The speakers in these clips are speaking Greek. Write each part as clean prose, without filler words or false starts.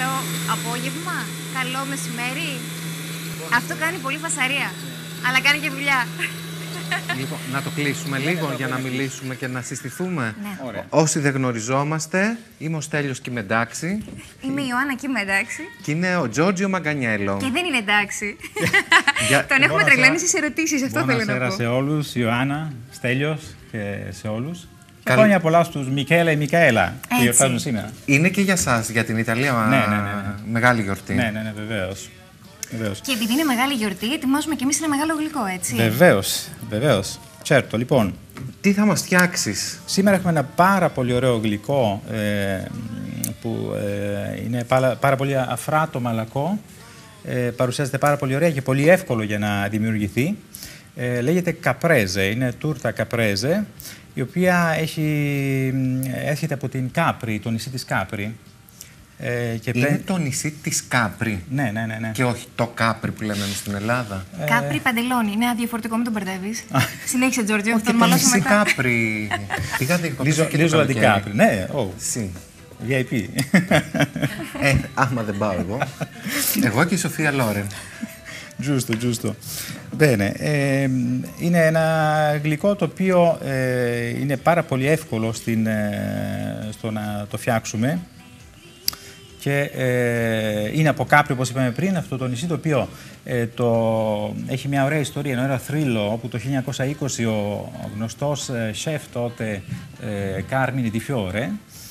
Καλό απόγευμα, καλό μεσημέρι. Αυτό κάνει πολύ φασαρία, αλλά κάνει και δουλειά. Λοιπόν, να το κλείσουμε λίγο για να μιλήσουμε και να συστηθούμε. Ναι. Ωραία. Όσοι δεν γνωριζόμαστε, είμαι ο Στέλιος και είμαι εντάξει. Είμαι η Ιωάννα και είμαι εντάξει. Και είναι ο Τζόρτζιο Μαγκανιέλο. Και δεν είναι εντάξει. Για- Τον έχουμε τρελάνει στις ερωτήσεις, αυτό θέλω να Buonasera πω. σε όλους, Ιωάννα, Στέλιος και σε όλους. Καλ- Χρόνια πολλά στους Μικέλα ή Μικαέλα που Έτσι. γιορτάζουν σήμερα. Είναι και για σας, για την Ιταλία, Ναι. μεγάλη γιορτή. Ναι, βεβαίως. Και επειδή είναι μεγάλη γιορτή, ετοιμάζουμε κι εμείς ένα μεγάλο γλυκό, έτσι. Βεβαίως. Certo, λοιπόν, Τι θα μας φτιάξεις? σήμερα έχουμε ένα πάρα πολύ ωραίο γλυκό που είναι πάρα πολύ αφράτο μαλακό. Παρουσιάζεται πάρα πολύ ωραία και πολύ εύκολο για να δημιουργηθεί. Λέγεται καπρέζε, είναι τούρτα καπρέζε, η οποία έρχεται από την Κάπρη, το νησί της Κάπρη. Είναι το νησί της Κάπρη. Ναι. Και όχι το Κάπρι που λέμε εμείς στην Ελλάδα. Κάπρι Παντελόνι. Είναι αδιαφορτικό, μην τον μπερδεύεις. Συνέχισε, Τζόρτζιο, θα Όχι, τον το μαλώσω νησί μετά. Κάπρι. Πήγατε διακοπές εκεί το Λίζο καλοκαίρι. Αντικάπρη. Ναι, Sì. VIP. Άμα δεν πάω εγώ. Εγώ και η Σοφία Λόρεν. Giusto. Bene, είναι ένα γλυκό το οποίο είναι πάρα πολύ εύκολο στο να το φτιάξουμε και είναι από Κάπρι, όπως είπαμε πριν, αυτό το νησί το οποίο έχει μια ωραία ιστορία, ένα ωραίο θρύλο, όπου το 1920 ο γνωστός σεφ τότε Κάρμινι Ντι Φιόρε,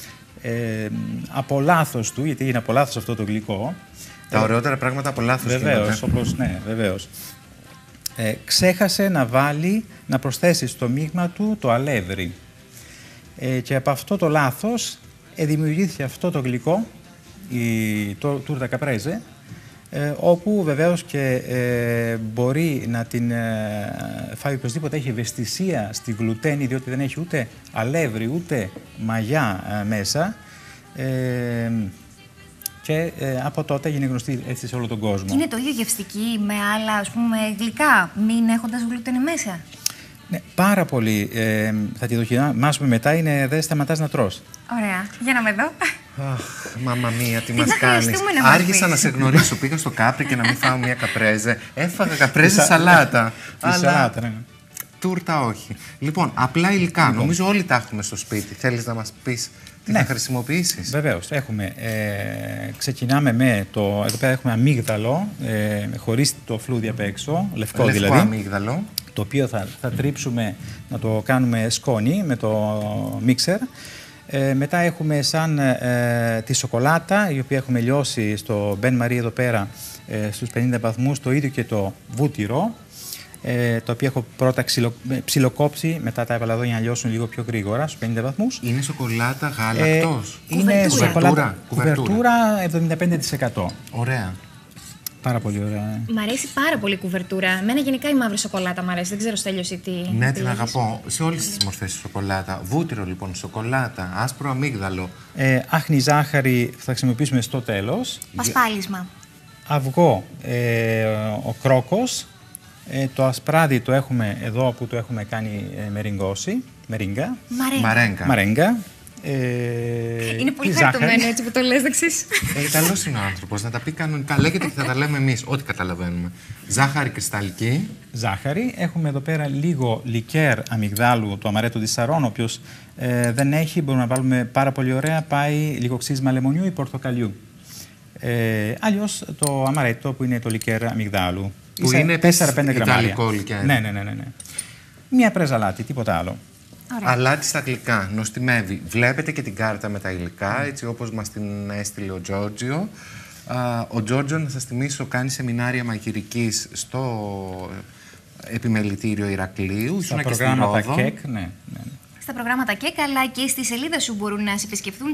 από λάθος του, γιατί είναι από λάθος αυτό το γλυκό. Τα ωραιότερα πράγματα από λάθος Βεβαίως, βεβαίως. Ξέχασε να προσθέσει στο μείγμα του το αλεύρι. Και από αυτό το λάθος δημιουργήθηκε αυτό το γλυκό, το τούρτα καπρέζε, όπου βεβαίως και μπορεί να την φάει οποιοσδήποτε έχει ευαισθησία στη γλουτένη, διότι δεν έχει ούτε αλεύρι ούτε μαγιά μέσα. Και από τότε έγινε γνωστή έτσι σε όλο τον κόσμο. Και είναι το ίδιο γευστική με άλλα, ας πούμε, γλυκά, μην έχοντας γλουτένη μέσα. Ναι, πάρα πολύ. Θα τη δοκιμάσουμε μετά. Δεν σταματάς να τρως. Ωραία. Για να με δω. Αχ, μάμα μία, τι Τι μας θα κάνεις. χρειαστούμε να μας Άργησα πεις. να σε γνωρίσω. Πήγα στο Κάπρι και να μην φάω μία καπρέζε. Έφαγα καπρέζε σαλάτα. Τη σαλάτα, ναι. Τούρτα όχι. Λοιπόν, απλά υλικά. Νομίζω όλοι τα έχουμε στο σπίτι. Θέλεις να μας πεις τι θα χρησιμοποιήσεις? Βεβαίως. Ξεκινάμε με εδώ πέρα έχουμε αμύγδαλο, χωρίς το φλούδι απ' έξω, λευκό δηλαδή. Αμύγδαλο. Το οποίο θα τρίψουμε να το κάνουμε σκόνη με το μίξερ. Μετά έχουμε σαν τη σοκολάτα, η οποία έχουμε λιώσει στο Μπεν Μαρί εδώ πέρα στους 50 βαθμούς, το ίδιο και το βούτυρο, το οποίο έχω πρώτα ψιλοκόψει, μετά τα έβαλα εδώ για να λιώσουν λίγο πιο γρήγορα στους 50 βαθμούς. Είναι σοκολάτα γάλακτος. Είναι σοκολάτα Κουβερτούρα. 75%. Ωραία. Πάρα πολύ ωραία. Μ' αρέσει πάρα πολύ η κουβερτούρα. Εμένα γενικά η μαύρη σοκολάτα μ' αρέσει. Δεν ξέρω, Στέλιο, εσύ τι. Ναι, τι την έχεις. αγαπώ. Σε όλες τις μορφές σοκολάτα. Βούτυρο λοιπόν, σοκολάτα, άσπρο αμύγδαλο. Άχνη ζάχαρη θα χρησιμοποιήσουμε στο τέλος. Πασπάλισμα. Αυγό, ο κρόκος. Το ασπράδι το έχουμε εδώ που το έχουμε κάνει μερίγκα. Μαρέγκα. Είναι πολύ τη χαριτωμένο ζάχαρη. έτσι που το λες, δεξής. Καλός είναι ο άνθρωπος, να τα πει κανονικά. Λέγεται και θα τα λέμε εμείς, ό,τι καταλαβαίνουμε. Ζάχαρη κρυσταλλική. Ζάχαρη. Έχουμε εδώ πέρα λίγο λικέρ αμυγδάλου, το αμαρέτο της Σαρών. Όποιος δεν έχει, μπορούμε να βάλουμε πάρα πολύ ωραία. Πάει λίγο ξύσμα λεμονιού ή πορτοκαλιού. Αλλιώς το αμαρέτο που είναι το λικέρ αμυγδάλου. Που είναι 4-5 γραμμάρια. ιταλικό λικέρ. Ναι. Μία πρέζα αλάτι, τίποτα άλλο. Αλάτι στα γλυκά, νοστιμεύει. Βλέπετε και την κάρτα με τα υλικά, έτσι όπως μας την έστειλε ο Τζόρτζιο. Ο Τζόρτζιο, να σας θυμίσω, κάνει σεμινάρια μαγειρικής στο επιμελητήριο Ηρακλείου. Στα προγράμματα ΚΕΚ, ναι. Στα προγράμματα ΚΕΚ, αλλά και στη σελίδα σου μπορούν να σε επισκεφθούν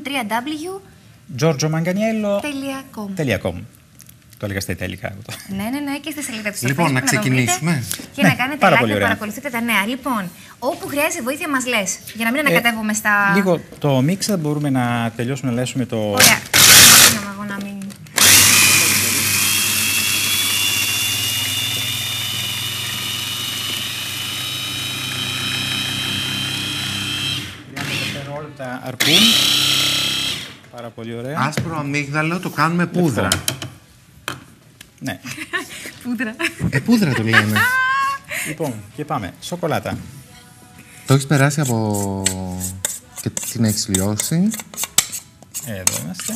giorgiomanganiello.com. Το έλεγα στα Ιταλικά. Ναι, και στη σελίδα του. Λοιπόν, να ξεκινήσουμε. Και να κάνετε πάρα like πολύ και ωραία. παρακολουθείτε τα νέα. Λοιπόν, όπου χρειάζεται βοήθεια, μας λες. Για να μην ανακατεύουμε στα. Λίγο το μίξα μπορούμε να τελειώσουμε να λέσουμε το. Ωραία. Να μην. Όλα τα αρκούν. Πάρα πολύ ωραία. Άσπρο αμύγδαλο το κάνουμε πούδρα. Ναι. Πούδρα. Πούδρα το λένε. Λοιπόν, και πάμε. Σοκολάτα. Το έχεις περάσει από... και την έχεις λιώσει. Εδώ είμαστε.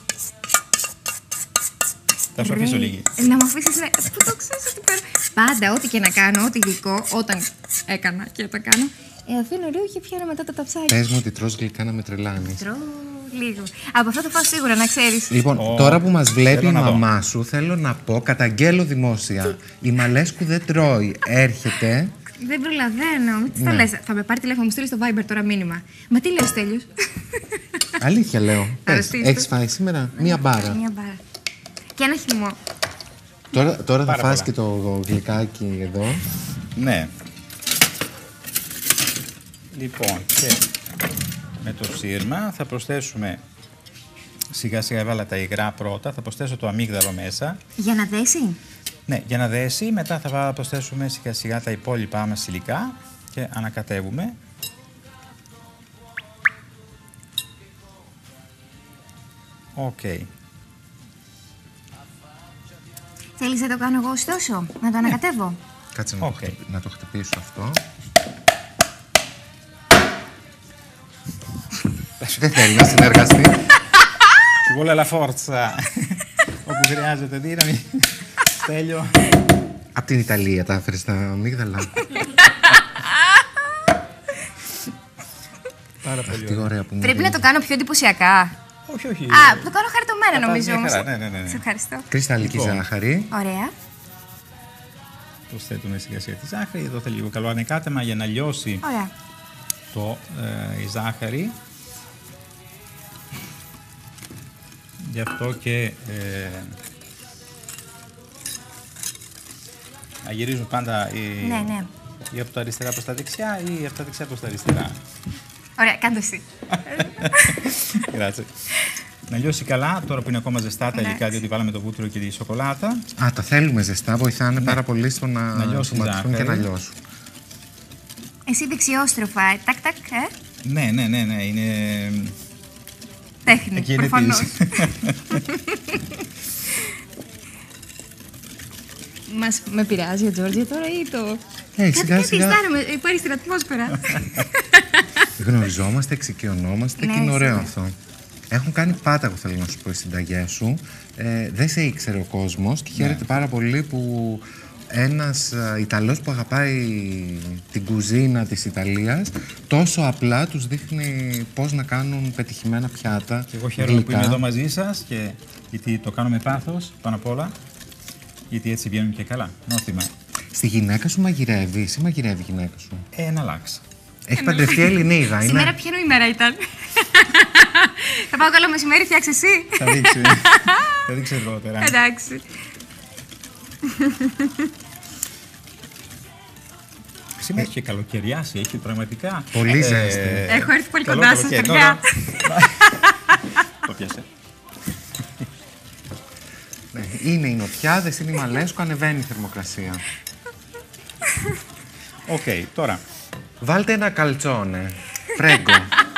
Θα σου αφήσω λίγη. Να μου αφήσεις, ναι. Πού το ξέρεις ότι παίρνω. Πάντα, ό,τι και να κάνω, ό,τι γλυκό, όταν έκανα και όταν κάνω, αφήνω λίγο και πιάνω μετά τα ταψάκια. Πες μου ότι τρως γλυκά να με τρελάνεις. Τρώω λίγο. Από αυτό το φάω σίγουρα, να ξέρεις. Λοιπόν, τώρα που μας βλέπει θέλω η να δω. μαμά σου, θέλω να πω, καταγγέλλω δημόσια. Η Μαλέσκου δεν τρώει. Έρχεται. Δεν προλαβαίνω. Μην το λες. Θα με πάρει τηλέφωνο, μου στείλει στο Viber τώρα μήνυμα. Μα τι λέει ο Στέλιος. Αλήθεια λέω. Πες, ρωτήσω. έχεις φάει σήμερα μία μπάρα. Μια μπάρα. Και ένα χυμό. Τώρα θα Πάρα φας πολλά. και το γλυκάκι εδώ. Ναι. Λοιπόν, και με το σύρμα θα προσθέσουμε σιγά σιγά, βάλα τα υγρά πρώτα, θα προσθέσω το αμύγδαλο μέσα. Για να δέσει. Ναι, για να δέσει, μετά θα προσθέσουμε σιγά σιγά τα υπόλοιπα μας υλικά και ανακατεύουμε. Οκ. Θέλεις να το κάνω εγώ ωστόσο, να το ανακατεύω. Κάτσε να το χτυπήσω αυτό. Δεν θέλει να συνεργαστεί. Ci vuole la forza. Όπου χρειάζεται δύναμη. Στέλιο. Απ' την Ιταλία τα έφερες τα αμύγδαλα. Πάρα πολύ Τι ωραία. ωραία που μου Πρέπει να δίνεις. το κάνω πιο εντυπωσιακά. Όχι, όχι. Α, το κάνω χαριτωμένα Θα πάρει νομίζω μια όμως. χαρά, ναι. Σε ευχαριστώ. Κρυσταλλική Λοιπόν. ζάχαρη. Ωραία. Προσθέτουμε σιγά σιγά τη ζάχαρη. Εδώ θέλει λίγο καλό ανεκάτεμα για να λιώσει Ωραία. η ζάχαρη. Γι' αυτό και να γυρίζουν πάντα Ναι. ή από τα αριστερά προς τα δεξιά ή από τα δεξιά προς τα αριστερά. Ωραία, κάντε εσύ. Grazie. Να λιώσει καλά, τώρα που είναι ακόμα ζεστά τα υλικά, Εντάξει. διότι βάλαμε το βούτυρο και τη σοκολάτα. Α, τα θέλουμε ζεστά. Βοηθάνε πάρα πολύ στο να λιώσει η σωματιστούν και ζάχαρη. να λιώσουν. Εσύ δεξιόστροφα, τάκ, Ναι, είναι τέχνη, εκγενετής. προφανώς. Με πειράζει ο Τζόρτζια τώρα ή το... Σιγά Κάτι σιγά αισθάνομαι, υπάρχει στην ατμόσφαιρα. γνωριζόμαστε, εξοικειωνόμαστε Ναι, και είναι ωραίο σίγουρα. αυτό. Έχουν κάνει πάταγο, θέλω να σου πω, οι συνταγές σου. Δεν σε ήξερε ο κόσμος και χαίρεται πάρα πολύ που ένας Ιταλός που αγαπάει την κουζίνα της Ιταλίας τόσο απλά τους δείχνει πώς να κάνουν πετυχημένα πιάτα. Και εγώ χαίρομαι που γλυκά. είμαι εδώ μαζί σας και γιατί το κάνω με πάθος πάνω απ' όλα. Γιατί έτσι βγαίνουν και καλά, νόστιμα. Στη γυναίκα σου μαγειρεύεις ή μαγειρεύει η γυναίκα σου? Να αλλάξει. Έχει παντρευτεί Ελληνίδα, Σήμερα είναι. ποια ημέρα ήταν. Θα πάω καλό μεσημέρι, φτιάξε εσύ. Θα δείξει. Θα δείξει αργότερα. Εντάξει. Σήμερα έχει και καλοκαιριάσει, έχει πραγματικά. Πολύ ζέστη. Έχω έρθει πολύ καλό κοντά σας, καλοκαίρι. παιδιά. Το πιάσε. Ναι, είναι οι νοτιάδες, είναι η Μαλέσκου, ανεβαίνει η θερμοκρασία. Οκ, τώρα. Βάλτε ένα καλτσόνε. Φρέγκο.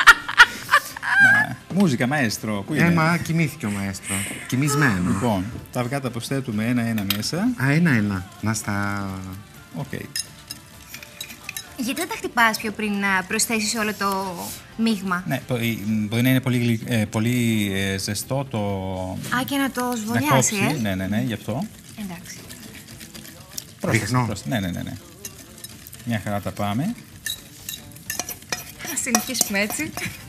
Μούζικα, μαέστρο. Πού είναι? Μα κοιμήθηκε ο μαέστρο. Κοιμισμένο. Λοιπόν, τα αυγά τα προσθέτουμε ένα-ένα μέσα. Α, ένα-ένα. Να στα... Οκ. Γιατί δεν τα χτυπάς πιο πριν να προσθέσεις όλο το μείγμα. Ναι, μπορεί να είναι πολύ ζεστό το. Α, και να το Να σβολιάσει, κόψει. Ναι, γι' αυτό. Εντάξει. Ρίχνω. Ναι. Μια χαρά τα πάμε. Ας συνεχίσουμε έτσι.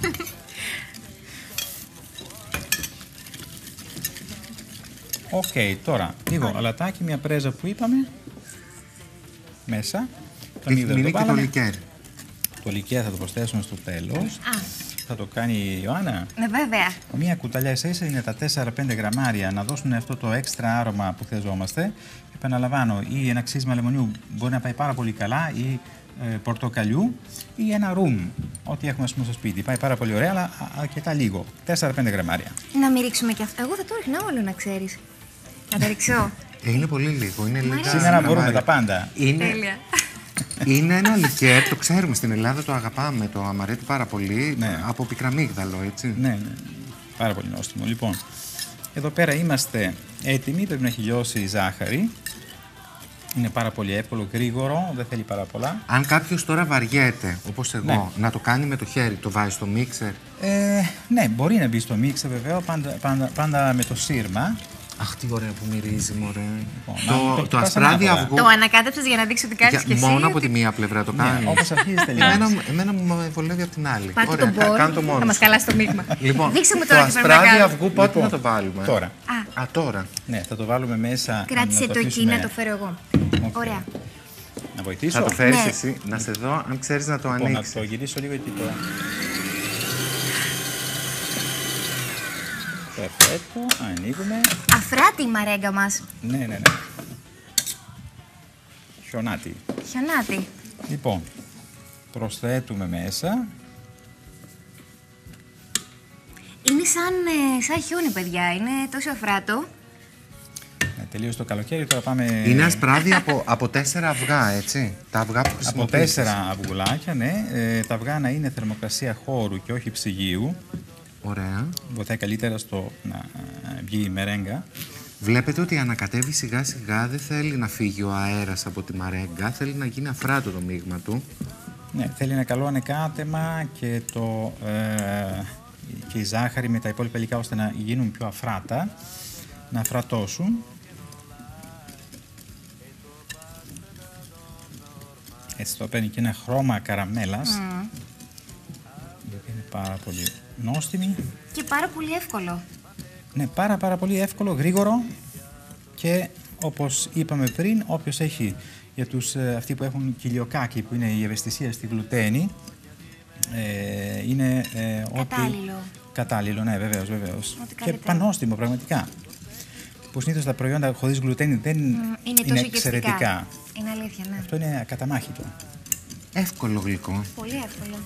Οκ, τώρα λίγο αλατάκι, μια πρέζα που είπαμε. Μέσα. Το Έχει αμύγδαλο μείνει το και το βάλαμε. λικέρ. Το λικέρ θα το προσθέσουμε στο τέλος. Α, Θα το κάνει η Ιωάννα. ναι, βέβαια. Μια κουταλιά ίσα είναι τα 4-5 γραμμάρια να δώσουν αυτό το έξτρα άρωμα που χρειαζόμαστε. Επαναλαμβάνω, ή ένα ξύσμα λεμονιού μπορεί να πάει πάρα πολύ καλά, ή πορτοκαλιού, ή ένα ρουμ. Ό,τι έχουμε στο σπίτι. Πάει πάρα πολύ ωραία, αλλά αρκετά λίγο. 4-5 γραμμάρια. Να μην ρίξουμε και αυτό. Εγώ θα το ρίχνα όλο, να ξέρεις. Να τα ρίξω. Είναι πολύ λίγο. Είναι λίγα Σήμερα μπορούμε γραμμάρια. τα πάντα. Τέλεια. Είναι ένα λικέρ, το ξέρουμε στην Ελλάδα, το αγαπάμε, το αμαρέτει πάρα πολύ, Ναι. από πικραμίγδαλο, έτσι. Ναι. Πάρα πολύ νόστιμο. Λοιπόν, εδώ πέρα είμαστε έτοιμοι, πρέπει να έχει λιώσει η ζάχαρη. Είναι πάρα πολύ εύκολο, γρήγορο, δεν θέλει πάρα πολλά. Αν κάποιος τώρα βαριέται, όπως εγώ, Ναι. να το κάνει με το χέρι, το βάζει στο μίξερ. Ναι, μπορεί να μπει στο μίξερ βέβαια, πάντα με το σύρμα. Αχ, τι ωραία που μυρίζει, μωρέ. το Το πας ασπράδι ανάποδα. αυγού. Το ανακάτεψες για να δείξει ότι κάνεις και εσύ. Μόνο από τη μία πλευρά το κάνει. Ναι, όπως αρχίζει τελειώνει. Εμένα μου βολεύει από την άλλη. Πάρτε Ωραία, τον μπολ, κάνω το μόνο. θα μας σου. χαλάσει το μείγμα. Λοιπόν, Δείξε μου το τώρα τι πρέπει να ασπράδι κάνω. αυγού πότε Λοιπόν, να το βάλουμε. Τώρα. Α, τώρα. Ναι, θα το βάλουμε μέσα. Κράτησε να το εκεί, αφήσουμε- να το φέρω εγώ. Οκ. Ωραία. Να βοηθήσω. Θα το φέρεις Ναι. εσύ, να σε δω αν ξέρεις να το Λοιπόν, να ανοίξεις. το γυρίσω λίγο εκεί τώρα. Perfetto, ανοίγουμε. Αφράτη η μαρέγκα μας. Ναι. Χιονάτι. Χιονάτη. Λοιπόν, προσθέτουμε μέσα. Είναι σαν χιόνι, παιδιά. Είναι τόσο αφράτο. Ναι, τελείωσε το καλοκαίρι, τώρα πάμε... Είναι ασπράδι από 4 αυγά, έτσι. Τα αυγά που Από χρησιμοποιήσεις. 4 αυγουλάκια, ναι. Τα αυγά να είναι θερμοκρασία χώρου και όχι ψυγείου. Ωραία. Βοηθάει καλύτερα στο να βγει η μερέγκα. Βλέπετε ότι ανακατεύει σιγά σιγά, δεν θέλει να φύγει ο αέρας από τη μαρέγκα, θέλει να γίνει αφράτο το μείγμα του. Ναι, θέλει ένα καλό ανεκάτεμα και, και η ζάχαρη με τα υπόλοιπα υλικά ώστε να γίνουν πιο αφράτα, να αφρατώσουν. Έτσι το παίρνει και ένα χρώμα καραμέλας, η οποία είναι πάρα πολύ νόστιμη. Και πάρα πολύ εύκολο. Ναι, πάρα πολύ εύκολο, γρήγορο και όπως είπαμε πριν, όποιος έχει για αυτοί που έχουν κοιλιοκάκι, που είναι η ευαισθησία στη γλουτένη, είναι Κατάλληλο. Κατάλληλο, ναι, βεβαίως. Ό,τι Και καλύτερο. πανόστιμο, πραγματικά. Που συνήθως τα προϊόντα χωρίς γλουτένη δεν Είναι τόσο εξαιρετικά. γευστικά. Είναι αλήθεια, ναι. Αυτό είναι ακαταμάχητο. Εύκολο γλυκό. Πολύ εύκολο.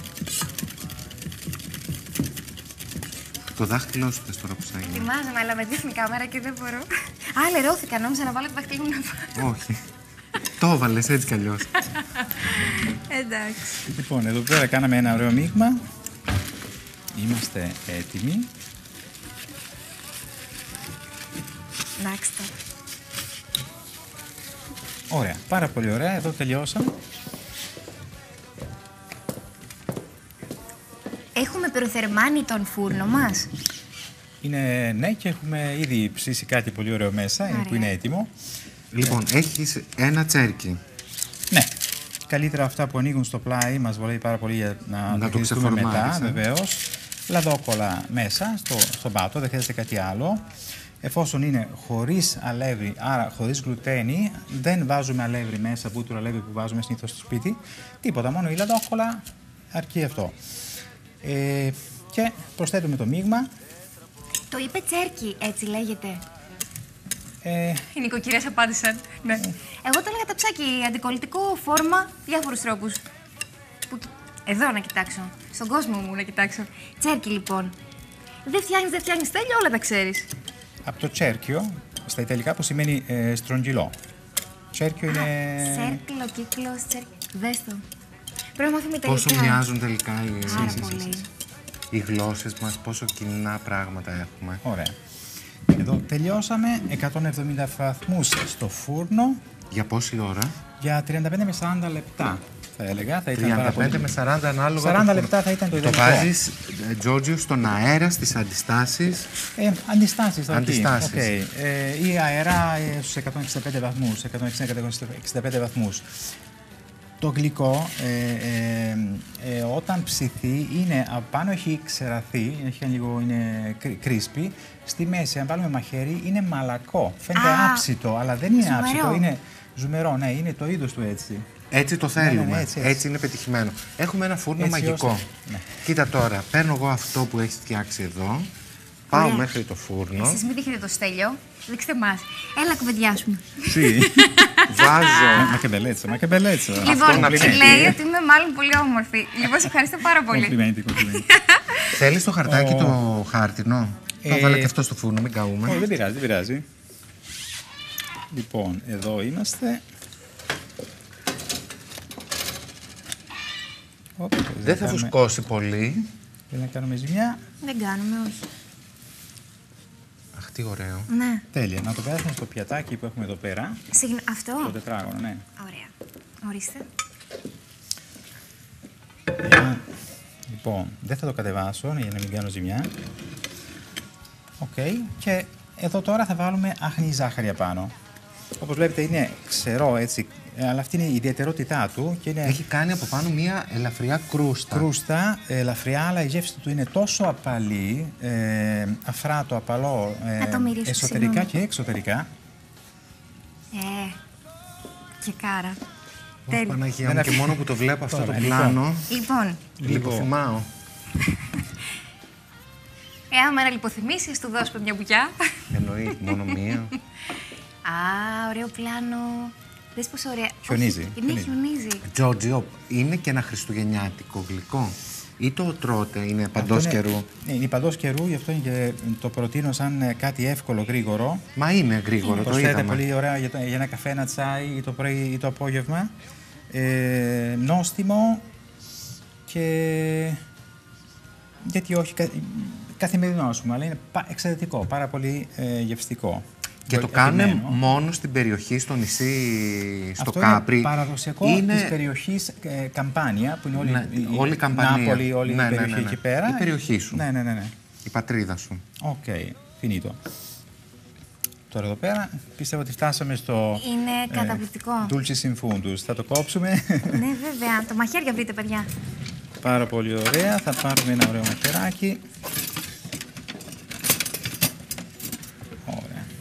Το δάχτυλό σου θες τώρα που σάγει. Ετοιμάζομαι, αλλά με δείχνει η κάμερα και δεν μπορώ. Α, λερώθηκα, νόμιζα να βάλω το δάχτυλο μου να πάω. Όχι. Το έβαλες έτσι κι αλλιώς. Εντάξει. Λοιπόν, εδώ πέρα κάναμε ένα ωραίο μείγμα. Είμαστε έτοιμοι. Εντάξει τώρα. Ωραία, πάρα πολύ ωραία. Εδώ τελειώσαμε. Έχουμε προθερμάνει τον φούρνο μας. Είναι, ναι, και έχουμε ήδη ψήσει κάτι πολύ ωραίο μέσα, Ωραία. που είναι έτοιμο. Λοιπόν, έχεις ένα τσέρκι. Ναι, καλύτερα αυτά που ανοίγουν στο πλάι, μας βολεύει πάρα πολύ για να το χειριστούμε μετά, ξεφορμάρεις, βεβαίως. Λαδόκολλα μέσα, στον πάτο, δεν χρειάζεται κάτι άλλο. Εφόσον είναι χωρίς αλεύρι, άρα χωρίς γλουτένη, δεν βάζουμε αλεύρι μέσα, βούτυρο αλεύρι που βάζουμε συνήθως στο σπίτι. Τίποτα, μόνο η λαδόκολλα, αρκεί αυτό. Και προσθέτουμε το μείγμα. Το είπε τσέρκι, έτσι λέγεται. Οι νοικοκυρές απάντησαν. Ναι. Εγώ το έλεγα ταψάκι, αντικολλητικό, φόρμα, διάφορους τρόπους. Εδώ να κοιτάξω. Στον κόσμο μου να κοιτάξω. Τσέρκι λοιπόν. Δεν φτιάχνεις, τέλειο, όλα τα ξέρεις. Από το τσέρκιο, στα ιταλικά, που σημαίνει στρογγυλό. Τσέρκιο είναι... Σέρκλο, κύκλος, τσέρκι. Δες το. Πρέπει να μάθουμε Ιταλικά. Πόσο μοιάζουν τελικά Πάρα πολύ. οι γλώσσες μας, πόσο κοινά πράγματα έχουμε. Ωραία. Εδώ τελειώσαμε. 170 βαθμούς στο φούρνο Για πόση ώρα? για 35 με 40 λεπτά, θα έλεγα. Θα ήταν πάρα 35 πολύ... με 40 ανάλογα. 40 το φούρνο. λεπτά θα ήταν το Το ιδανικό. βάζεις, Τζόρτζιο, στον αέρα, στις αντιστάσεις. Αντιστάσεις θα Αντιστάσεις. Ή αερά στους 165 βαθμούς, 165 βαθμούς. Το γλυκό, όταν ψηθεί, είναι απάνω έχει ξεραθεί, έχει λίγο είναι crispy. Στη μέση, αν βάλουμε μαχαίρι, είναι μαλακό. Φαίνεται άψητο, αλλά δεν είναι ζουμερό. άψητο, είναι ζουμερό, ναι, είναι το είδος του έτσι. Έτσι το θέλουμε. ναι, έτσι. έτσι. είναι πετυχημένο. Έχουμε ένα φούρνο Έτσι μαγικό. ώστε, ναι. Κοίτα τώρα, παίρνω εγώ αυτό που έχεις φτιάξει εδώ. Πάω Ωραία. μέχρι το φούρνο. Εσείς μην δείχνετε το στέλιο, δείξτε μας. Έλα κουβεντιάσουμε. Βάζω. Μα και μπελέτσα. Λοιπόν, να ψηθεί. λέει ότι είμαι μάλλον πολύ όμορφη. Λοιπόν, σε ευχαριστώ πάρα πολύ. Κομπλιμέντι. Θέλεις το χαρτάκι το χάρτινο? Θα βάλω και αυτό στο φούρνο, μην καούμε. Όχι, δεν πειράζει. Λοιπόν, εδώ είμαστε. Δεν θα φουσκώσει πολύ. Θέλει να κάνουμε ζημιά. Δεν κάνουμε, όχι. Τι ωραίο. Ναι. Τέλεια. Να το περάσουμε στο πιατάκι που έχουμε εδώ πέρα. Αυτό. Το τετράγωνο, ναι. Ωραία. Ορίστε. Λοιπόν, δεν θα το κατεβάσω για να μην κάνω ζημιά. Οκ. Και εδώ τώρα θα βάλουμε άχνη ζάχαρη απάνω. Όπως βλέπετε είναι ξερό έτσι, αλλά αυτή είναι η ιδιαιτερότητά του. Και είναι Έχει κάνει από πάνω μία ελαφριά κρούστα. κρούστα, ελαφριά, αλλά η γεύση του είναι τόσο απαλή, αφράτο, απαλό, Να το μυρίσω, εσωτερικά συγγνώμη. και εξωτερικά. Και κάρα. Ω, Τέλεια. Παναγία Δεν μου, και αφήνω. μόνο που το βλέπω αυτό το Τώρα, πλάνο, Λοιπόν, λιποθυμάω. άμα να λιποθυμήσεις, του δώσουμε μια μπουκιά. Εννοεί, μόνο μία. Α, ωραίο πλάνο. Δες πόσο ωραία. Χιονίζει, Όχι, ναι, χιονίζει. Τζόρτζιο, είναι και ένα χριστουγεννιάτικο γλυκό ή το τρώτε, είναι παντός Αυτό είναι- καιρού? Είναι παντός καιρού, γι' αυτό είναι και το προτείνω σαν κάτι εύκολο, γρήγορο. Μα είναι γρήγορο, το Προσφέρεται είδαμε. πολύ ωραία για ένα καφέ, ένα τσάι ή το πρωί ή το απόγευμα. Νόστιμο και γιατί όχι, καθημερινό ας πούμε, αλλά είναι εξαιρετικό, πάρα πολύ γευστικό. Και το κάνουν Επιμένω. μόνο στην περιοχή, στο νησί, στο Αυτό Κάπρι. είναι παραδοσιακό της περιοχής Καμπάνια, που είναι όλη, Ναι, η όλη η Καμπανία. Νάπολη, όλη Ναι, η ναι, περιοχή ναι, ναι. εκεί πέρα. Η περιοχή σου. Ναι, ναι, ναι, ναι. Η πατρίδα σου. Οκ, finito. Τώρα εδώ πέρα πιστεύω ότι φτάσαμε στο Είναι καταπληκτικό. Dulcis in fundus. Θα το κόψουμε. Ναι, βέβαια. Το μαχαίρια βρείτε, παιδιά. Πάρα πολύ ωραία. Θα πάρουμε ένα ωραίο μαχαιράκι. Ωραία.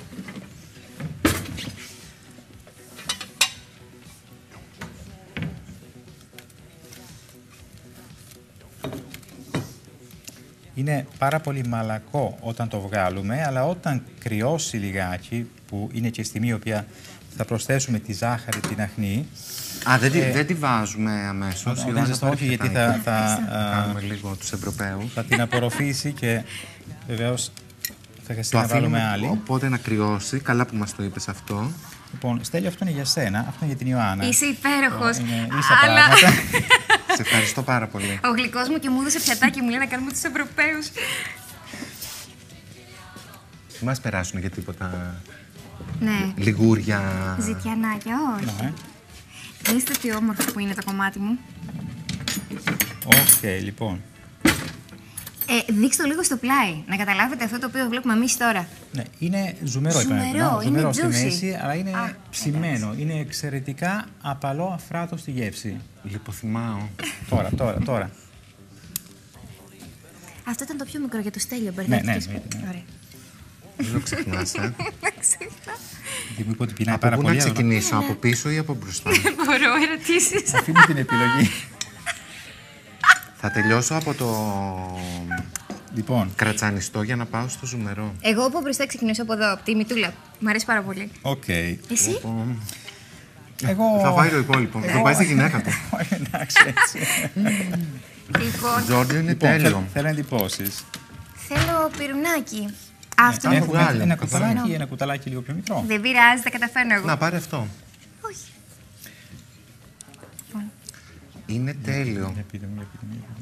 Είναι πάρα πολύ μαλακό όταν το βγάλουμε, αλλά όταν κρυώσει λιγάκι, που είναι και η στιγμή η οποία θα προσθέσουμε τη ζάχαρη, την αχνή. Α, δεν τη βάζουμε αμέσως. Δεν σας το όχι, γιατί θα Κάνουμε λίγο τους Ευρωπαίους. θα την απορροφήσει και βεβαίως θα χρειαστεί Το να βάλουμε αφήνουμε άλλη. οπότε να κρυώσει. Καλά που μας το είπες αυτό. Λοιπόν, Στέλιο, αυτό είναι για σένα, αυτό είναι για την Ιωάννα. Είσαι υπέροχος. Είναι ίσα Αλλά πράγματα. Σε ευχαριστώ πάρα πολύ. ο γλυκός μου και μου έδωσε πιατάκι, μου λέει να κάνουμε τους Ευρωπαίους. Δεν μας περάσουν για τίποτα Ναι. λιγούρια. Ζητιανάκια, όχι. Ναι. Δείστε τι όμορφο που είναι το κομμάτι μου. Οκ, λοιπόν. Δείξτε το λίγο στο πλάι, να καταλάβετε αυτό το οποίο βλέπουμε εμείς τώρα. Ναι, είναι ζουμερό, Ζουμερό, είπαμε. είναι Ζουμερό στη juicy. μέση, αλλά είναι Α, ψημένο. Είναι εξαιρετικά απαλό, αφράτο στη γεύση. Λιποθυμάω. Τώρα. Αυτό ήταν το πιο μικρό για το Στέλιο, Ναι, μπερδεύτηκες. ναι. Ωραία. Δεν το ξεχνάς, Δεν ξεχνά. Γιατί μου είπε ότι πεινάει Από πάρα πού να πολύ. αλλά ξεκινήσω, από πίσω ή από μπροστά? Μπορώ, ερωτήσεις. Αφήνω την επιλογή. Θα τελειώσω από το Λοιπόν, κρατσανιστό για να πάω στο ζουμερό. Εγώ από μπροστά ξεκινήσω από εδώ, από τη μητούλα. Μ' αρέσει πάρα πολύ. οκ. Εσύ? Εγώ... Θα φάει το υπόλοιπο. Θα πάει στη γυναίκα του. Εντάξει, έτσι. Λοιπόν, Τζόρτζιο είναι Λοιπόν, τέλειο. θέλω εντυπώσεις. θέλω πυρουνάκι. Αυτό Ναι, είναι έχουμε που άλλο. ένα κουταλάκι λίγο πιο μικρό. δεν πειράζει, τα καταφέρνω εγώ. Να πάρε αυτό. Όχι. Είναι τέλειο. Για πείτε μου.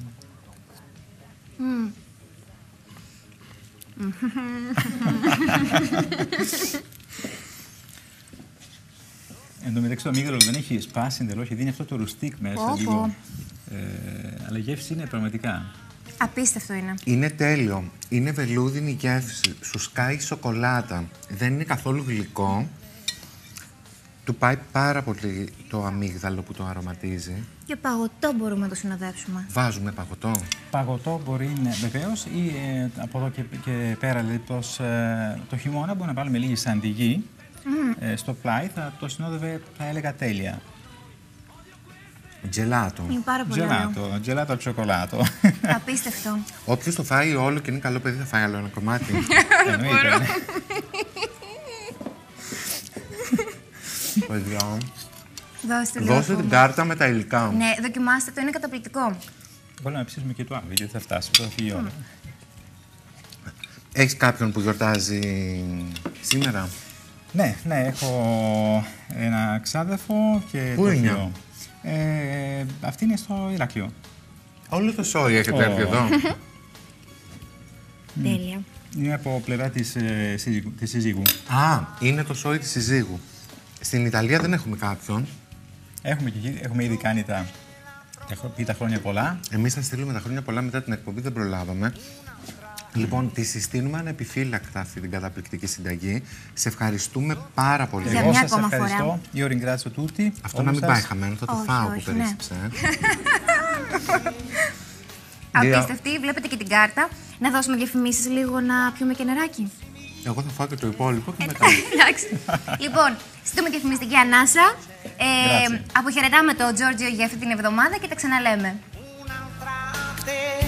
Εν τω μεταξύ το αμύγδαλο δεν έχει σπάσει εντελώς, δίνει αυτό το ρουστίκ μέσα Πω, λίγο. πω. Αλλά η γεύση είναι πραγματικά. Απίστευτο είναι. Είναι τέλειο. Είναι βελούδινη γεύση. Σου σκάει σοκολάτα. Δεν είναι καθόλου γλυκό. Του πάει πάρα πολύ το αμύγδαλο που το αρωματίζει. Και παγωτό μπορούμε να το συνοδεύσουμε. Βάζουμε παγωτό. Παγωτό μπορεί να βεβαίως ή από εδώ και πέρα, δηλαδή το χειμώνα μπορούμε να βάλουμε λίγη σαντιγί στο πλάι, θα το συνόδευε, θα έλεγα, τέλεια. Τζελάτο. Είναι πάρα πολύ ωραίο. Τζελάτο al cioccolato. Απίστευτο. Όποιος το φάει όλο και είναι καλό παιδί θα φάει άλλο ένα κομμάτι. Εννοείται, ναι. Παιδιά, Δώστε λίγο. δώσε την κάρτα με τα υλικά. Ναι, δοκιμάστε το, είναι καταπληκτικό. Μπορούμε να ψήσουμε και το άλλο, γιατί θα φτάσει, θα φύγει όλο. Έχεις κάποιον που γιορτάζει σήμερα? Ναι, έχω ένα ξάδερφο και Πού το είναι? θείο. Αυτή είναι στο Ηράκλειο. Όλο το σόι έχετε έρθει εδώ. Τέλεια. Είναι από πλευρά της συζύγου. Α, είναι το σόι της συζύγου. Στην Ιταλία δεν έχουμε κάποιον. Έχουμε ήδη κάνει τα χρόνια πολλά. Εμείς θα στείλουμε τα χρόνια πολλά μετά την εκπομπή, δεν προλάβαμε. Λοιπόν, τη συστήνουμε ανεπιφύλακτα αυτή την καταπληκτική συνταγή. Σε ευχαριστούμε πάρα πολύ. Για Εγώ μια σας ακόμα ευχαριστώ. φορά. Io ringrazio tutti. Αυτό να μην πάει χαμένο, θα το Όχι, φάω που όχι, ναι. περίσσεψε. Απίστευτη, βλέπετε και την κάρτα. Να δώσουμε διαφημίσεις λίγο να πιούμε και νεράκι. Εγώ θα φάω και το υπόλοιπο και μετά. Εντάξει. Λοιπόν, στείλουμε διαφημιστική ανάσα. Αποχαιρετάμε τον Τζόρτζιο για αυτή την εβδομάδα και τα ξαναλέμε.